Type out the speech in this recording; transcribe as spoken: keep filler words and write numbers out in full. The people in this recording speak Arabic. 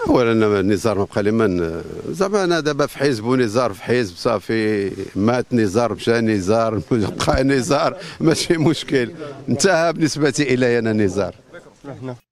اولا النزار ما بقى لي من زعما انا دابا في حزب ونزار في حزب صافي، مات نزار مشى نزار بقى نزار، ماشي مشكل، انتهى بالنسبه الي انا نزار.